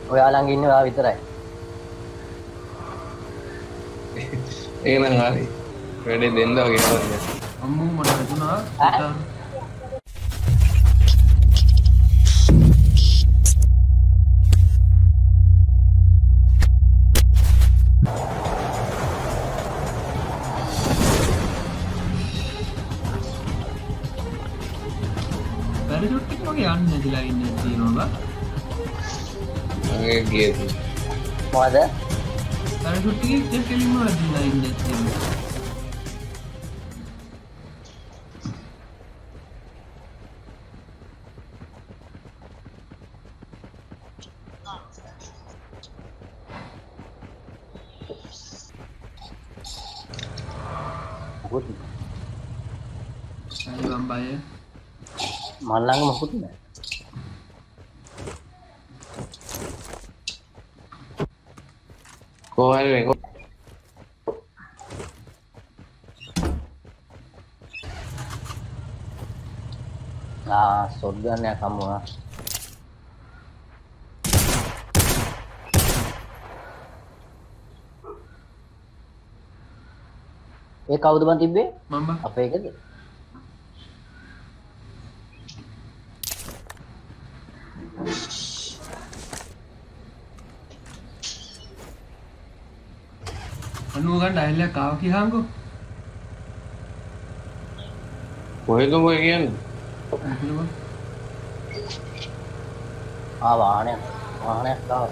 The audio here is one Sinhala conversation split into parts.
ඔයා ළඟ ඉන්නේ ඔයා විතරයි. ඒක නම් හරි. වැඩේ දෙන්න වගේ නේද? අම්මෝ මට හිතුණා ඈ? පැරෂූට් එක වගේ යන්නේ නැතිලා ඉන්න තියෙනවා බා. මගේ ගියේ. මොකද? පැරෂූට් එකේ ඉතින් කෙලින්ම වැදිලා ඉන්නේ තියෙනවා. මොකුත් අය බම්බය මන් ළඟ මොකුත් නෑ. කොහේ මේ ෂොට් ගන් එකක් හම්බ වුණා. ඒ කවුද බන් තිබ්බේ? මම බා අපේ එකද? අනුව ගන්න අයලයක් ආව කියහන්කෝ. කොහෙද මොකද කියන්නේ? අහනවා. වාහනයක් ආවා.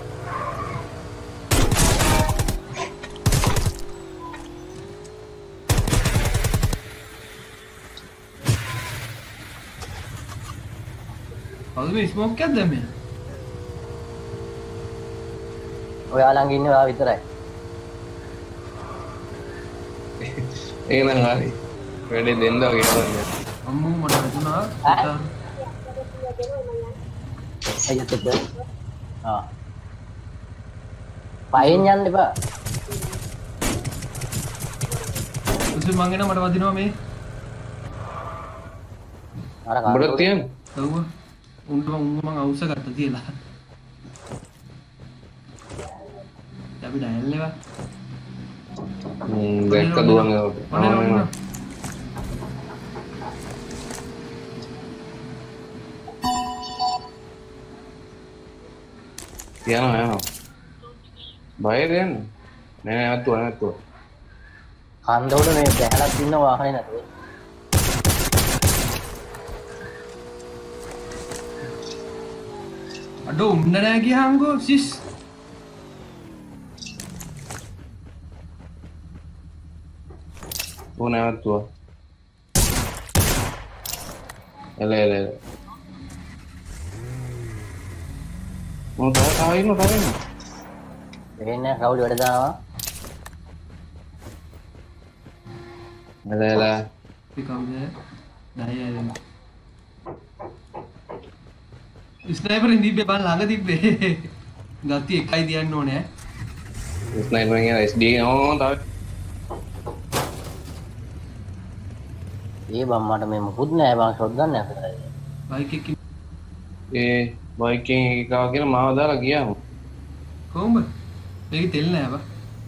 කවුද මේ ස්මෝක් එකක් දැම්මේ? ඔයා ළඟ ඉන්නේ ඔයා විතරයි. ඒක නම් හරි. වැඩේ දෙන්න වගේ නේද? අම්මෝ මට හිතුණා ඈ? අයියත් එක්ක. පයින් යන්න එපා. උසු මං එනවා මට වදිනවා මේ. අර උඹට තියන්නේ? ඔව්. උන්ට මං අවුස්ස ගත්තා තියලා. අපි ඩයල් ඒවා. දැක්ක දුවන් වනේ. යනවා. බයද යන්නේ? නෑ නැත්තුව. කන්ද උඩ මේ බැලක් ඉන්න වාහනේ නැතුව. අඩෝ උන්න නෑ ගියහන්කෝ සිස්. නැවතුව. එල. මොකද තායිනු තායිනු. දෙන්නේ කවුද වැඩ දානවා? එල. අපි කවුද? ඩයල්. ස්නයිපර් ඉඳිබ්බේ බන් ළඟ තිබ්බේ. ගත්ති එකයි තියන්න ඕනේ ඈ. ස්නයිපර් එකේ SD ඕ තායි. ඒ බම් මට මේ මොකුත් නෑ බං ෂොට් ගන්න එක විතරයි. බයික් එකකින් ඒ බයික් එකේ එකව කියලා මාව දාලා ගියාම. කොහොමද? මේක තෙල් නෑ බා.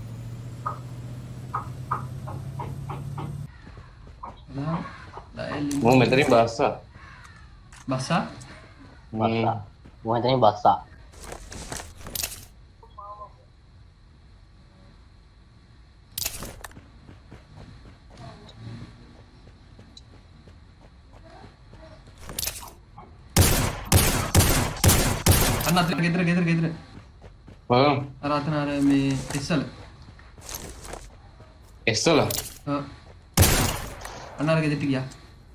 නා ඩයල් මම මෙතනින් බස්සා. බස්සා බස්සා. මම හිතන්නේ බස්සා. අන්න අතන ගෙදර. ඔව්. අර අතන අර මේ ඉස්සල. එස්සල. ඔව්. අන්න අර ගෙදරට ගියා.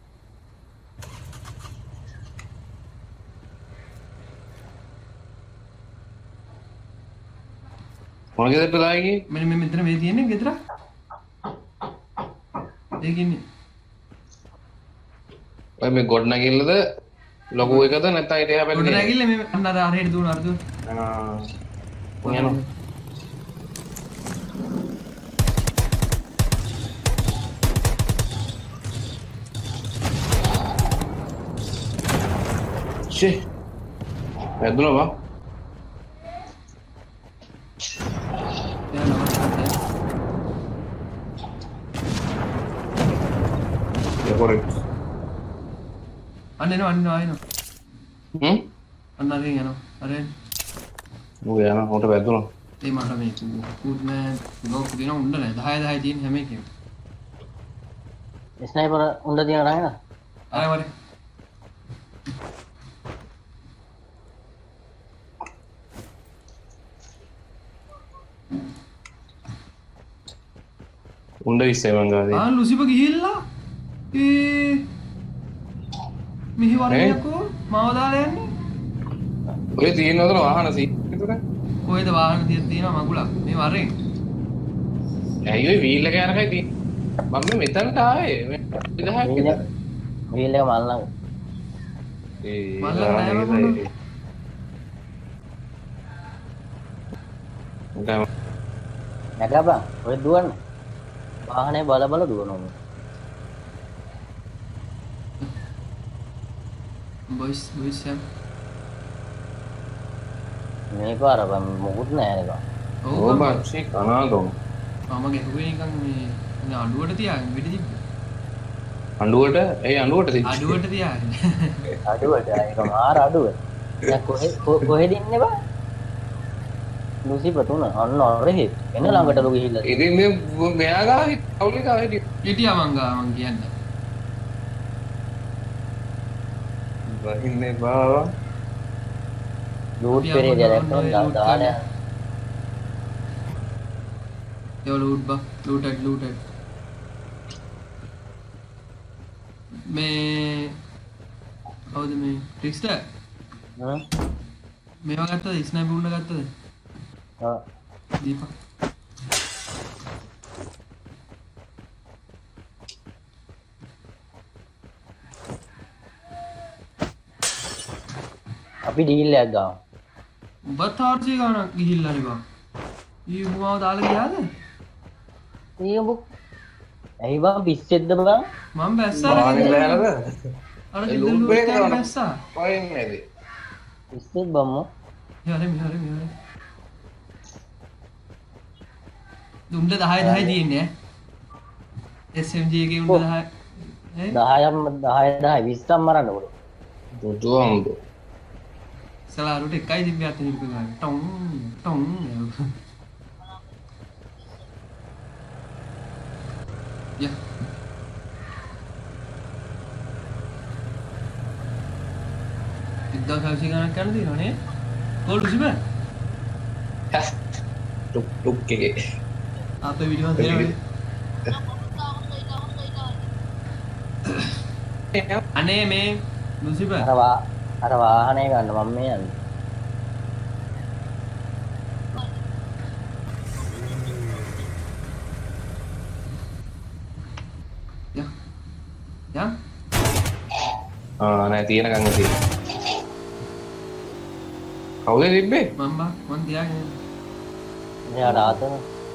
මොන ගෙදරට ලායි ගියේ? මෙන්න මෙතන මේ තියෙන්නේ ගෙදර. ඒකින්නේ. ඔය මේ ගොඩනැගිල්ලද ලොකු එකද නැත්නම් ඊට එහා පැත්තේ? උඩ නැගිල්ල මේ අන්න අර අරහෙට දුවන අර දුවන. යනවා. ෂේ. වැදුනා බා. කොරේ. අන්න එනවා. හ්ම්? අන්න අරින් යනවා. අරෙන්. ඌ යනවා උන්ට වැදුණා. ඒ මට මේ කුඩ් මෑන් ලොක් දින උණ්ඩ නැහැ. 10 තියෙන හැම එකෙම. ස්නයිපර් උණ්ඩ තියන රහින. ආයෙ වරේ. උන්ට 27 ගානේ. ලුසිප ගිහිල්ලා මෙහි වරයකෝ මාව දාලා යන්නේ. ඔය තියෙනවද වාහන සීතුර? කොහෙද වාහන තියෙනවා මගුලක්. මේ වරෙන්. ඇයි ඔය වීල් එක යනකයි තියෙන්නේ. මම මෙතනට ආවේ. මේ 1000ක් විතර. වීල් එක මල් ළඟ. මල් ළඟ නෑ මම. නැගපන්. ඔය දුවන්න. වාහනේ බල දුවනවා. බොයිස් යම්. මේක අර මොකුත් නෑ නේද? ඔව් බං කනාගම. මම ගෙහුවේ නිකන් මේ අඬුවට තියාගෙන පිටි තිබ්බ. අඬුවට අඬුවට තිබ්බ. අඬුවට තියාගෙන. අඩුවට ඒක මාර අඩුව. දැන් කොහෙද ඉන්නේ බං? ලුසි පතුන අන්න ඔරෙහි එන ළඟටලු ගිහිල්ලා. ඉතින් මේ මෙයා ගාව කවුලේ ගාව හිටියා මං කියන්නේ. වහින්නේ බාවා. ලූට් පෙරේ දැක්කම දාන. යෝ ලූට් මේ කවුද මේ ට්‍රික්ස්ටර්? මේවා ගත්තද? ස්නයිපර් උන්න ගත්තද? දීපා අපි ඩීල් එකක් ගාමු. උඹත් ආර්සි ගානක් ගිහිල්ලා නේ බං. ඊ උඹව දාලා ගියාද? ඊ උඹ ඇයි බං පිස්සෙද්ද බං? මම බැස්සා අර ලූට් බේක බැස්සා. කොහෙන් නේද? පිස්සෙත් බම්මෝ. මෙහරේ. උන්ට 10 තියෙන්නේ ඈ. SMG එකේ උන්ට 10. 10 20ක් මරන්න ඕනේ. දුදුවම්බ. සලාරුට එකයි තිබ්බේ අත හිරපු ගාන. ටොං. යා. ඉද්දා කාසි ගානක් කරන්න දිනවනේ. කොල් ලුසිබ? ටුක් එකේ. අපේ වීඩියෝ දෙනවා. අනේ මේ ලුසිබ අර වාහනේ ගන්න මම මේ යන්නේ. යා නෑ තියෙනකන් තියෙන. කවුද තිබ්බේ? මම තියාගෙන. එයා රාතන.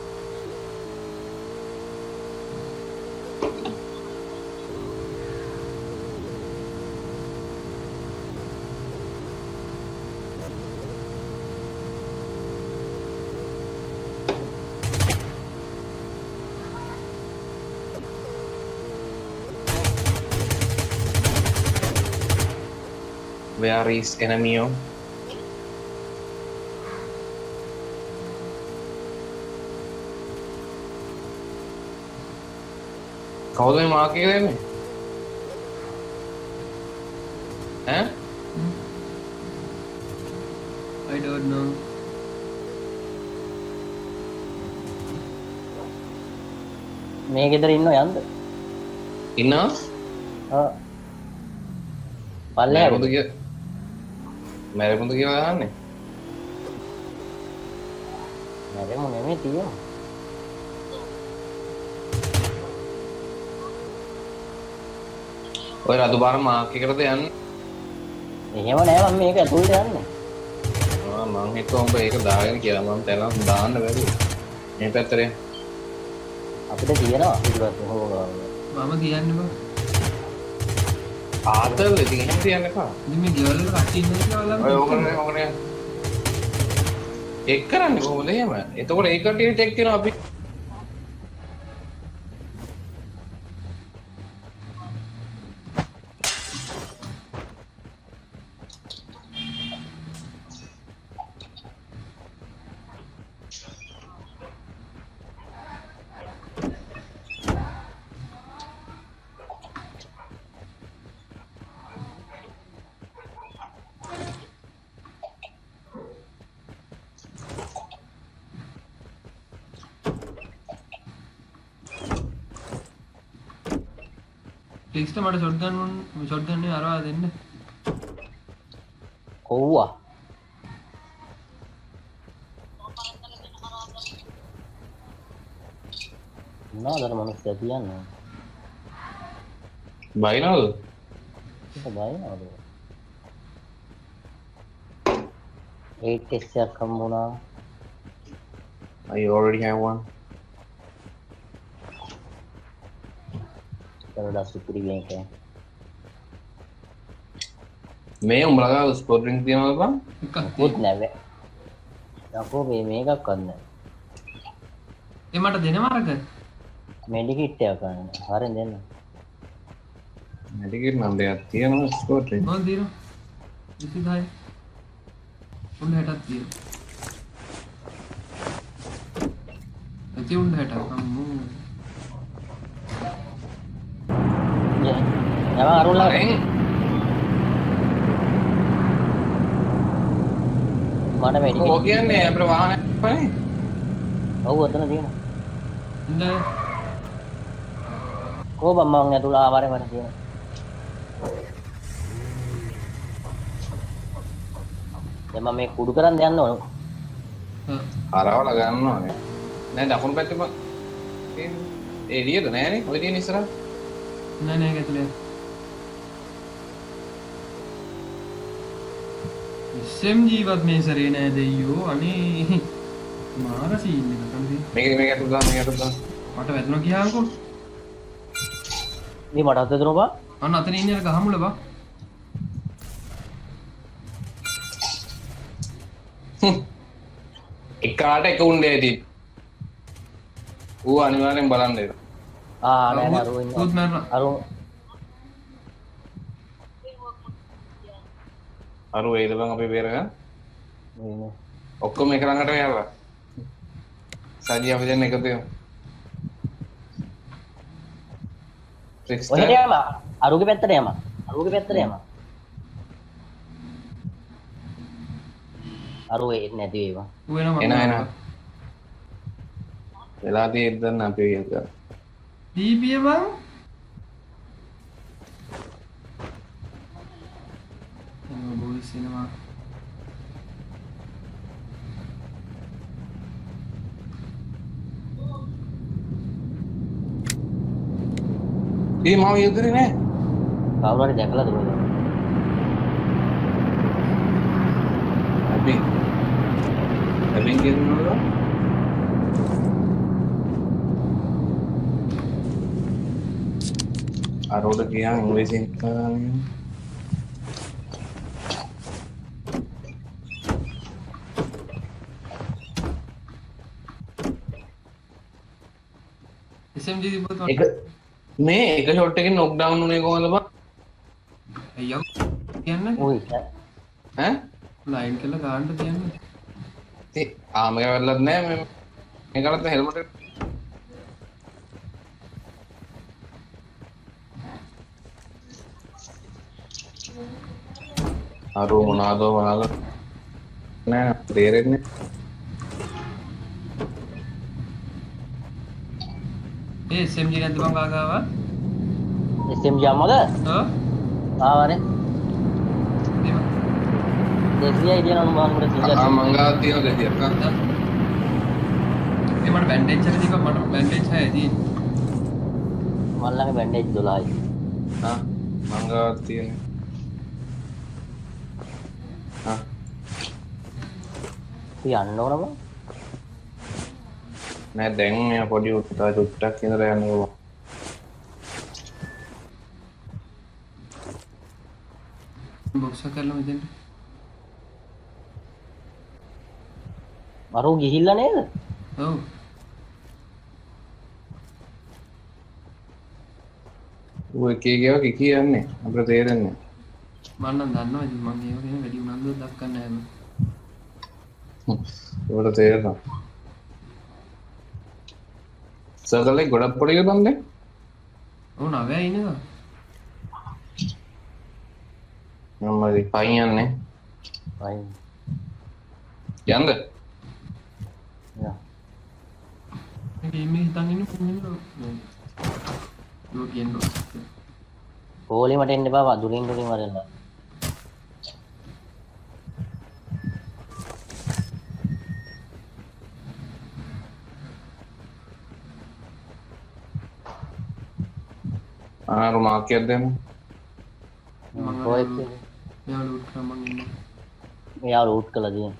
Where is enemy? කවුද මේ මාක් එක දෙන්නේ? ඈ? I don't know. මේ ගෙදර ඉන්නව යන්ද? ඉන්නවා? ආ. පල්ලෙහාට. මැරෙමුද කියලා ගහන්නේ? මැරෙමු නෙමෙයි තියමු. ඔය රතු පාර මාක් එකටද යන්නේ? එහෙම නෑ මම මේක ඇතුළට යන්නේ. මං හිතුවා උඹ ඒක දාගෙන කියලා මම තැනක් දාන්න බැරි. මේ පැත්තට අපිට තියෙනවා පිටුපස්ස හොගාව. මම කියන්නේ බං. ආතල් ඉතින් එහෙම තියන්න එපා. ඉතින් මේ ගෙවල් වල කට්ටිය ඉන්නද කියලා බලන්න. ඔය ඕකනේ. එක් කරන්නේ කොහොමද එහෙම? එතකොට ඒ කට්ටියට එක් කරනවා අපි. ටෙක්ස්ට් මට ෂොට් ගන්න අරවා දෙන්න. කොව්වා මොනවද මනුස්සයා කියන්නේ බයිනවද? ඒක බයිනවද 8 ටෙස්ට් එකක් හම්බුණා I already have one. කරලා සුපිරි ගේම් එකක් මේ උඹලගේ ස්පෝට් ඩ්‍රින්ක් තියනවද බං? එකක් මොකුත් නැවේ යකෝ මේකක්වත් නැහැ ඒ මට දෙනවා අරක. මෙඩිකිට් එකක් ගන්න හරියෙන් දෙන්න මෙඩිකේට් නම් දෙයක් තියෙනවා ස්පෝට් ඩ්‍රින්ක්. මොකද දිනු? 26. උන් 60ක් තියෙනවා. ඇති උන් 60ක් අම්මෝ. යම අරුණා හරෙන් මට මෙඩිකිට් ඔය කියන්නේ අපේ වාහනයක් පනේ. ඔව් ඔතන තියෙනවා ඉන්න කෝ බම්මන් ඇතුළේ ආවරේ මට තියෙනවා දැන් මම මේ කුඩු කරන් යන්න ඕන හරවල ගන්න ඕනේ. නෑ දකුණු පැත්තේ බං. එළියද නෑනේ. ඔය තියෙන ඉස්සරහ. නෑ නෑ ඇතුලේ. SMG වත් මේ සරේ නෑ දෙයියෝ. අනේ මාර සීන් එක තමයි. මේක අතුල් දාන්න මේක අතුල් දාන්න. මට වැදුණා කියහන්කෝ. මේ මට අත දෙනවා බා අන්න අතන ඉන්නේ අර ගහමුල බා. එකාට එක උණ්ඩේ ඇති. ඌ අනිවාර්යෙන් බලන්න ඒක. නෑ නෑ අරු ඉන්නවා උත් මරලා. අරු අර වේද බං අපි බේරගන්න. මේ ඔක්කොම එක ළඟට යනවා. සජි අපි දැන් එකතු වෙමු. ඔහෙට යම අරුගේ පැත්තට යම අරුගේ පැත්තට යම අරු එන්නේ නැති වේවා ඌ එනවා. එන. වෙලා තියෙද්ද දැන් අපි ඒක. දීපිය බං. එනවා බොයිස් එනවා. ඒ මාව යුදරේ නෑ. කවුරු හරි දැකලාද කොහෙද අපි කියනවද? අරෝඩ ගියාම ඉංග්‍රීසියෙන් කරන්නේ. SMG තිබ්බොත් එක මේ එක ෂොට් එකකින් නොක් ඩවුන් උනේ කොහොමද බං? අයියෝ කියන්නේ උයි ඈ? ලයින් කළා ගන්න තියන්නේ. මේක වැරද්දක් නෑ මේකට හෙල්මට් එක අරෝ මොනවාද නෑ තේරෙන්නේ ඒ SMG නැද්ද බං ආගාවා? SMG අම්මද ඔව් ආවනේ දේවා. 200යි දිනන උඹට 100ක් මංගා තියෙන දෙයක් ඒ මට බැන්ඩේජ් එක දීපන් මට බැන්ඩේජ් හය තියෙන්නේ. මල්ලගේ බැන්ඩේජ් 12යි මංගා තියෙන යන්න ඕන බං නෑ දැන් මෙයා පොඩි උත්තා චුට්ටක් ඉඳලා යනවා බොක්ස් එක කරලා මෙතෙන්ට. අරු ගිහිල්ලා නේද ඔව් ඌ එකේ ගේවා කියන්නේ අපිට තේරෙන්නේ මම නම් දන්නවා ඉතින් මම ඒව ගැන වැඩි උනන්දුවක් දක්වන්නේ නැහැ. ඒකට තේරෙනවා සර්කල් එක ගොඩක් පොඩි එකක් බන්නේ ඔව් නවයා ඉන්නවා. මම පයින් යන්නේ අයි යන්න යා මේ ගේම් එක හිතන් ඉන්නේ කොහොමද? නෝ කියන්නේ. කෝලි මට එන්න බා දුරින් වරෙන්න. ආරු මාකියක් දෙන්න. කොහෙද? මෙයා ලූට් කරා මං ඉන්නේ. මෙයා ලූට් කළා දින.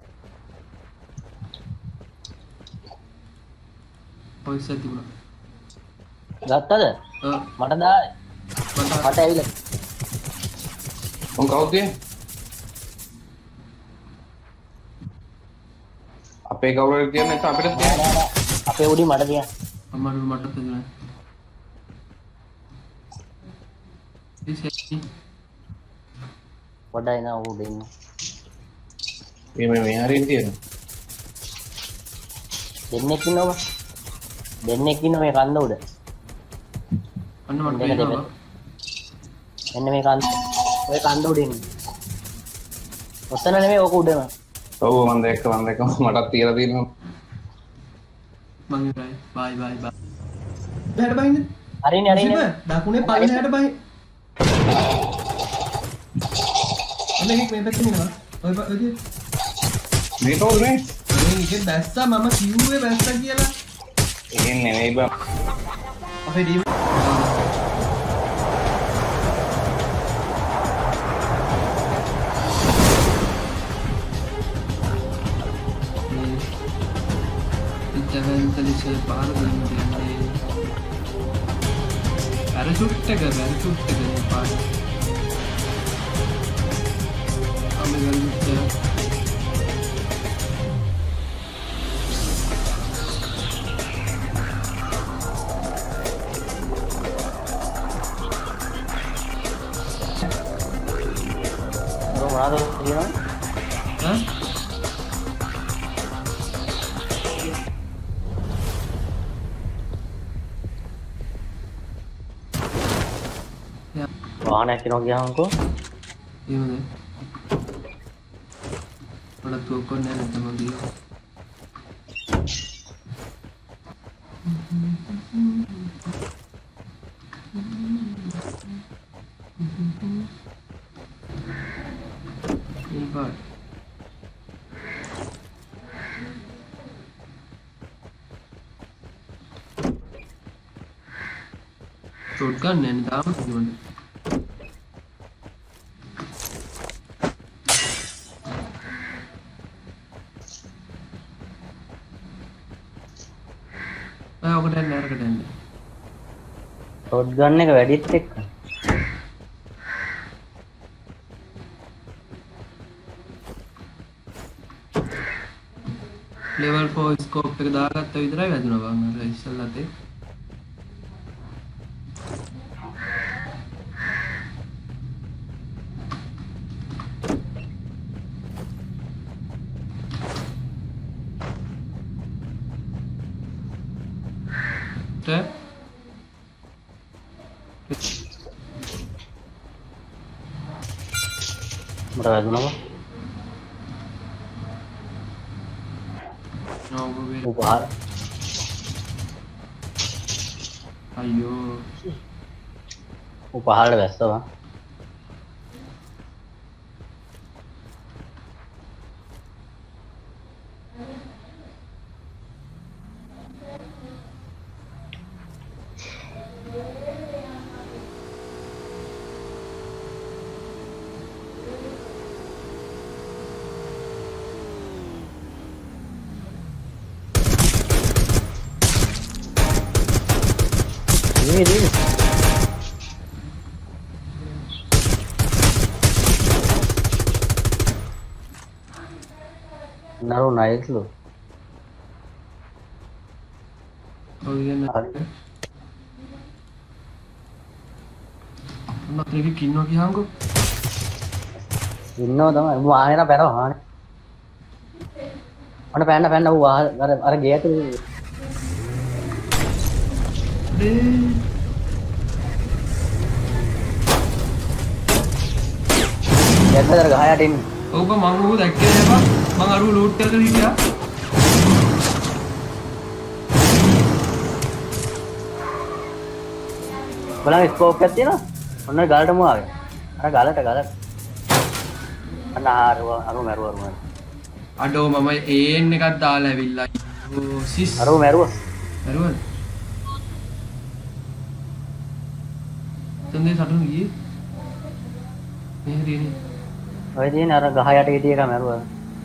පොයිස් එක තිබුණා. ගත්තද? මට දායි. මට ඇවිල්ලා. උන් කවුද? අපේ කවුරුද කියන්නේ නැත්නම් අපිට තියන්නේ? අපේ උඩින් මට තියන්න. අම්මට මට තිබුණා. ඉතින් පොඩ්ඩයි නා උඩ ඉන්න. මේ හරියට තියෙනවා. දෙන්නෙක් ඉන්නවා. දෙන්නෙක් ඉන්න මේ කන්ද උඩ. අන්න මට පේනවා. එන්න මේ කන්ද. ඔය කන්ද උඩ ඉන්න. ඔතන නෙමෙයි ඕක උඩම. ඔව් මම දැක්ක මටත් තියලා තියෙනවා. මං ඉවරයි. බයි. බෑට බයින්න. හරිනේ. දකුණේ පල්ලෙහාට බයි. අනේ මේ පැත්තේ ඉන්නවා. ඔය මේ කවුද මේ? අනේ ඉතින් බැස්සා මම කිව්වේ බැස්සා කියලා. එහෙන් නෙමෙයි බං. අපේ ඩීම් ඉතවන්තලිසේ පාර දෙන්නේ. පැරෂූට් එක පාර. අමගල්ට මොනවද කියනවා? වාහනයක් කෙනවා ගියාමකෝ. එහෙමද? වල තුක නැහැ තමයි. shotgun and down one. ඔකට එන්න අරකට එන්න. shotgun එක වැඩිත් එක්ක. level 4 scope එක දාගත්ත විතරයි වැදුනා බං අර ඉස්සල්ලාත් ඒ. මට වැදුනා. उपहार अयो उपहार व्यस्त हुआ ini naruh naik lu. Oh iya nak. Nak lagi kino kiam ko? Kino තමයි මම ආයෙ නා පැනව ආනේ. අන්න පැන්න ඌ අර ගේ ඇතුලේ. යන්නතර ගහයට ඉන්න. ඔව් මම ඌ දැක්කේ නෑ මම අරුව ලූට් කරගෙන හිටියා. බලන්න ස්කෝප් එකක් තියෙනවා. ඔන්න ගාලටම ආවේ. අර ගාලට. අන්න අරු මරුවා. අඩෝ මම ඒන් එකක් දාලා ඇවිල්ලා. ඕ සිස්. අරු මරුවා. මරුවද? තන්දේ සටන ගියේ. මේ හරියනේ. ඔය තියෙන අර ගහ යට හිටිය එක මරුවා.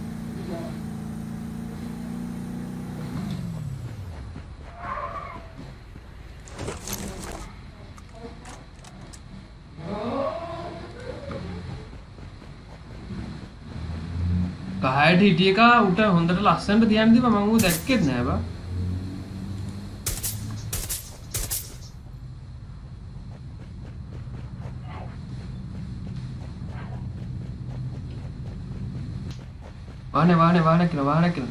ගහයට හිටිය එක උට හොඳට ලස්සනට තියන්න දීපන් මම ඌ දැක්කෙත් නෑ බා. වාහනේ කියලා.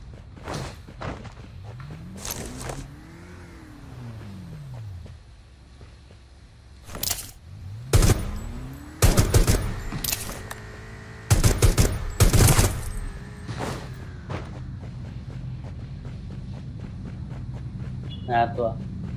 නැත්තුවා.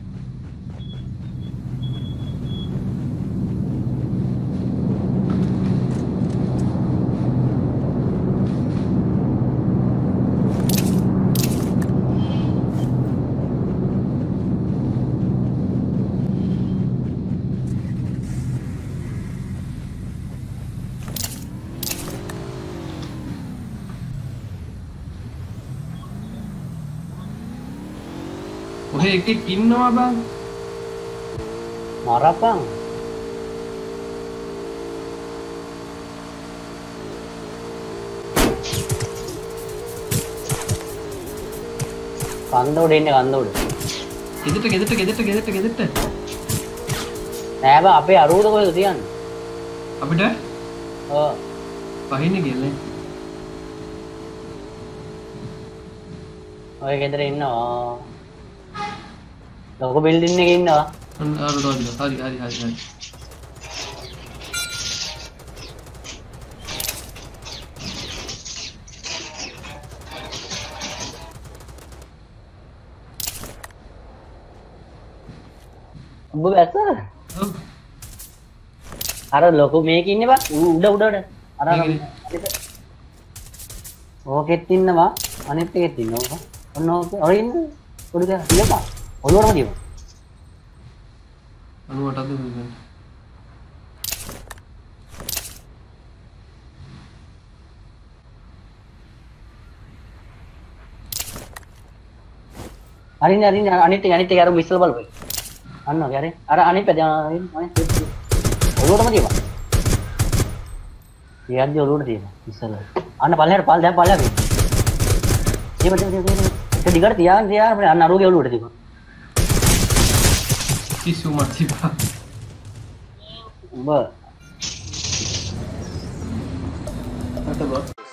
ඔහෙ එකෙක් ඉන්නවා බං. මරපන්. කන්ද උඩ ඉන්නේ කන්ද උඩ. ගෙදරට. නෑ බා අපේ අරුවද කොහෙද තියන්නේ? අපිට ඔව්. පහින්නේ ගියල්නේ. ඔය ගෙදර ඉන්නවා. ලොකු බිල්ඩින් එකේ ඉන්නවා. හරි. උඹ වැස්ස? ඔව්. අර ලොකු මේක ඉන්නේ බා උඩ. අර ඕකෙත් ඉන්නවා අනිත් එකෙත් ඉන්නවා. ඔන්න ඔය ඉන්නේ. පොඩි දා තියපන්. ඔළුවටම තියපන්. 98ද වෙන්නේ. අනිත් එක අර විශ්ල බලපන්. අන්න ඔගේ හරි. අර අනිත් පැත්තේ ඔළුවටම තියපන්. ඊයන්දි ඔළුවට තියපන්. විශ්ල. අන්න පල්ලෙහාට. ඒක දිගට තියාගෙන අන්න අරුගේ ඔළුවට තියපන්. කිසු මතිපා. උඹ. අතබ